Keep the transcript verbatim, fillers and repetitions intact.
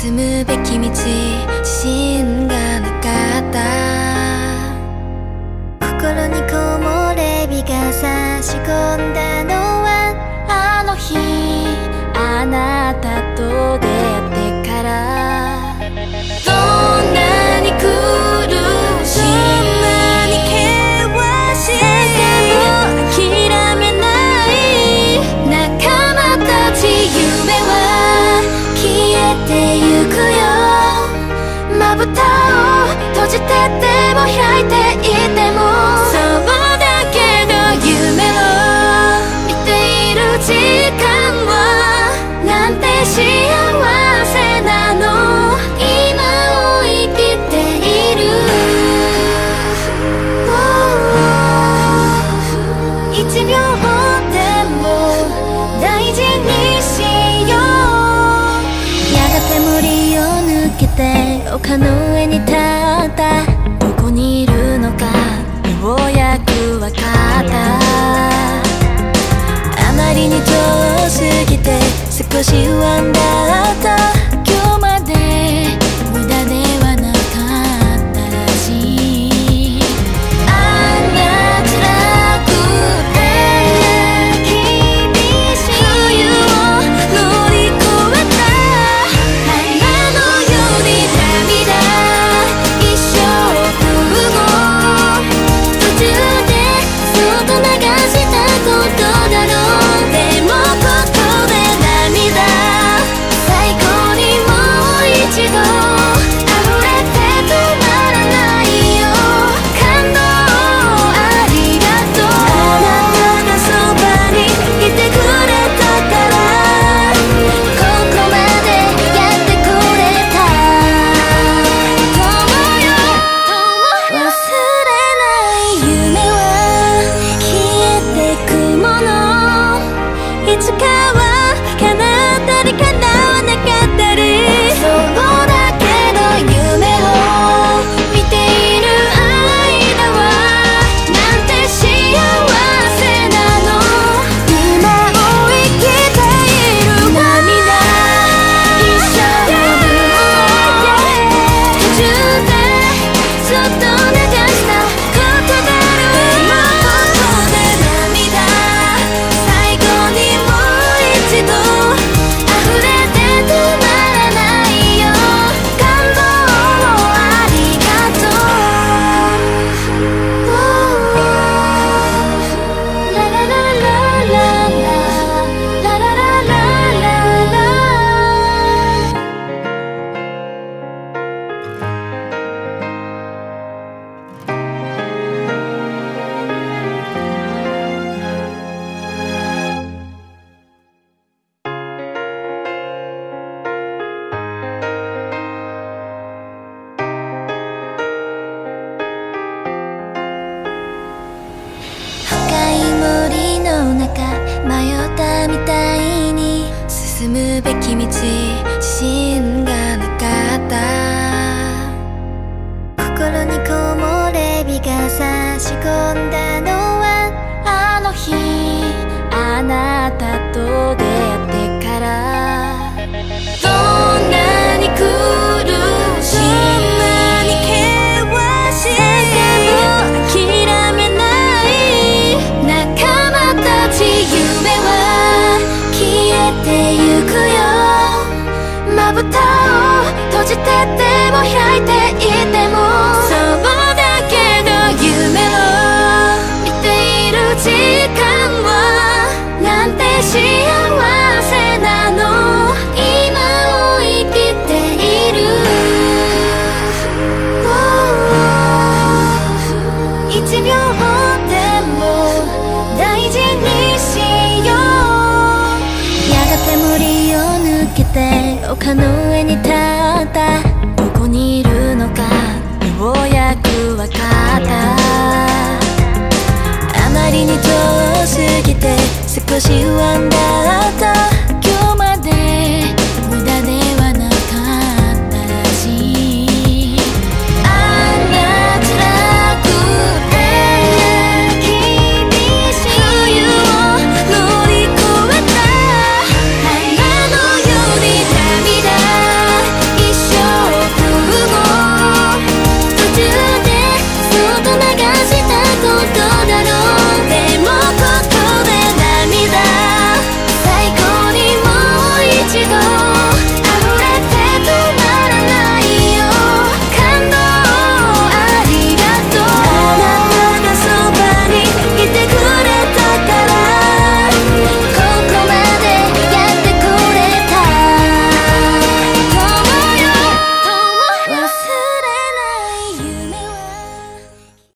進むべき道、自信がなかった。心に木漏れ日が差し込んだのはあの日、あなたと出会ってから。どんなに苦しい、どんなに険しい、諦めない仲間たち、夢は消えてゆくよ。まぶたを閉じてても開いていても、そうだけど夢を見ている時間はなんて幸せなの。今を生きている。一秒でも大事にしよう。やがて森を抜けて丘の上に立った。どこにいるのかようやくわかった。あまりに遠すぎて少し不安だった。今日まで無駄ではなかったらしい。あんな辛くて厳しい冬を乗り越えた。花のように涙一生分も途中でそっと流したことだろう。でもここで涙、最後にもう一度溢れて止まらないよ。感動ありがとう。あなたがそばにいてくれたからここまでやってこれた。友よ忘れない夢は消えてくもの。いつかは叶ったり叶わなかったり、そうだけど夢を見ている間はなんて幸せなの。今を生きている。涙一生分を途中でそっと流したことだろう。でもここで涙、最後にもう一度溢れて止まらないよ。感動ありがとう。ララララララララララララ。深い森の中迷ったみたいに進むべき道、自信がなかった。心に木漏れ日が差し込んだのはあの日、あなたと出会ってから。どんなに苦しい、どんなに険しい、諦めない仲間たち、夢は消えてゆくよ。まぶたを閉じてても開いていても、そうだけど夢を見ている時間はなんて幸せなの。今を生きている。一秒でも大事にしよう。やがて森を抜けて丘の上に立った。どこにいるのかようやくわかった。あまりに遠すぎて少し不安だった。